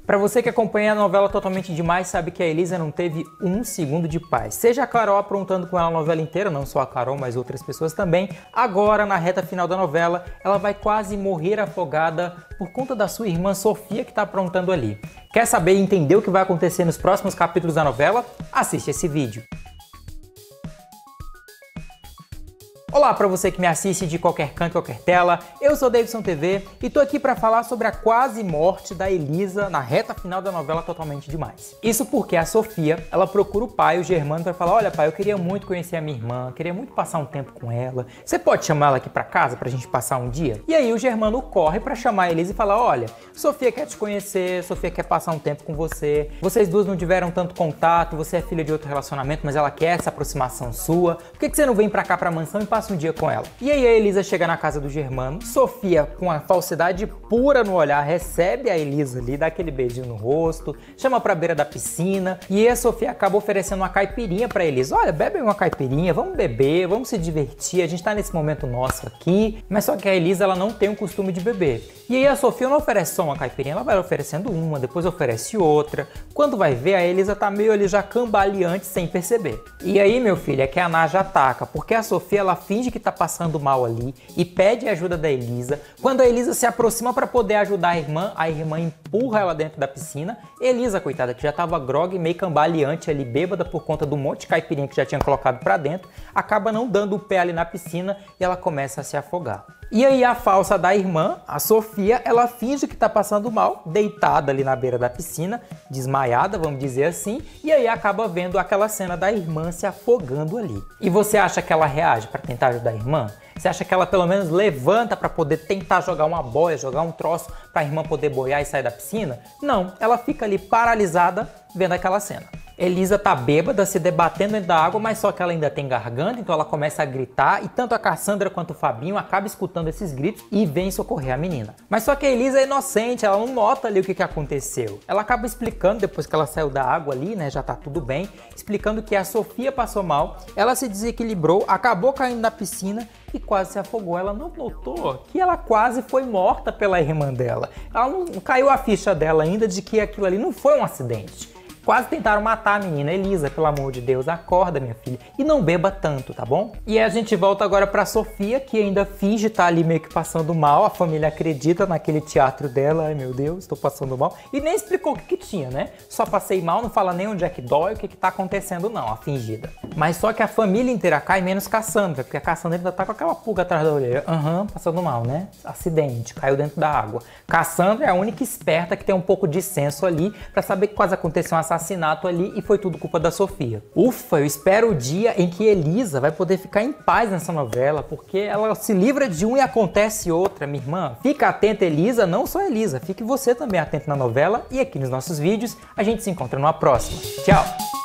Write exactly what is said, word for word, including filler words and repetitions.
Pra você que acompanha a novela Totalmente Demais, sabe que a Elisa não teve um segundo de paz. Seja a Carol aprontando com ela a novela inteira, não só a Carol, mas outras pessoas também. Agora, na reta final da novela, ela vai quase morrer afogada por conta da sua irmã Sofia que tá aprontando ali. Quer saber e entender o que vai acontecer nos próximos capítulos da novela? Assiste esse vídeo. Olá para você que me assiste de qualquer canto, qualquer tela, eu sou Davidson T V e tô aqui para falar sobre a quase morte da Elisa na reta final da novela Totalmente Demais. Isso porque a Sofia, ela procura o pai, o Germano, para falar: olha pai, eu queria muito conhecer a minha irmã, queria muito passar um tempo com ela, você pode chamar ela aqui para casa pra gente passar um dia? E aí o Germano corre para chamar a Elisa e falar: olha, Sofia quer te conhecer, Sofia quer passar um tempo com você, vocês duas não tiveram tanto contato, você é filha de outro relacionamento, mas ela quer essa aproximação sua, por que que você não vem pra cá pra mansão e passa um dia com ela? E aí a Elisa chega na casa do Germano, Sofia, com a falsidade pura no olhar, recebe a Elisa ali, dá aquele beijinho no rosto, chama pra beira da piscina, e aí a Sofia acaba oferecendo uma caipirinha pra Elisa. Olha, bebe uma caipirinha, vamos beber, vamos se divertir, a gente tá nesse momento nosso aqui. Mas só que a Elisa, ela não tem o costume de beber. E aí a Sofia não oferece só uma caipirinha, ela vai oferecendo uma, depois oferece outra. Quando vai ver, a Elisa tá meio ali já cambaleante sem perceber. E aí, meu filho, é que a Naja ataca, porque a Sofia, ela finge que tá passando mal ali e pede ajuda da Elisa. Quando a Elisa se aproxima para poder ajudar a irmã, a irmã empurra ela dentro da piscina. Elisa, coitada, que já tava grogue, meio cambaleante ali, bêbada por conta do monte de caipirinha que já tinha colocado para dentro, acaba não dando o pé ali na piscina e ela começa a se afogar. E aí a falsa da irmã, a Sofia, ela finge que tá passando mal, deitada ali na beira da piscina, desmaiada, vamos dizer assim, e aí acaba vendo aquela cena da irmã se afogando ali. E você acha que ela reage para tentar ajudar a irmã? Você acha que ela pelo menos levanta para poder tentar jogar uma boia, jogar um troço para a irmã poder boiar e sair da piscina? Não, ela fica ali paralisada vendo aquela cena. Elisa tá bêbada, se debatendo dentro da água, mas só que ela ainda tem garganta, então ela começa a gritar e tanto a Cassandra quanto o Fabinho acabam escutando esses gritos e vêm socorrer a menina. Mas só que a Elisa é inocente, ela não nota ali o que, que aconteceu. Ela acaba explicando, depois que ela saiu da água ali, né, já tá tudo bem, explicando que a Sofia passou mal, ela se desequilibrou, acabou caindo na piscina e quase se afogou. Ela não notou que ela quase foi morta pela irmã dela. Ela não caiu a ficha dela ainda de que aquilo ali não foi um acidente. Quase tentaram matar a menina. Elisa, pelo amor de Deus, acorda, minha filha, e não beba tanto, tá bom? E aí a gente volta agora pra Sofia, que ainda finge estar ali meio que passando mal. A família acredita naquele teatro dela. Ai, meu Deus, tô passando mal. E nem explicou o que que tinha, né? Só passei mal, não fala nem onde é que dói, o que que tá acontecendo não, a fingida. Mas só que a família inteira cai, menos Cassandra, porque a Cassandra ainda tá com aquela pulga atrás da orelha. Aham, uhum, passando mal, né? Acidente, caiu dentro da água. Cassandra é a única esperta que tem um pouco de senso ali pra saber que quase aconteceu um assassinato assassinato ali e foi tudo culpa da Sofia. Ufa, eu espero o dia em que Elisa vai poder ficar em paz nessa novela, porque ela se livra de um e acontece outra, minha irmã. Fica atenta, Elisa, não só Elisa, fique você também atento na novela e aqui nos nossos vídeos. A gente se encontra numa próxima. Tchau!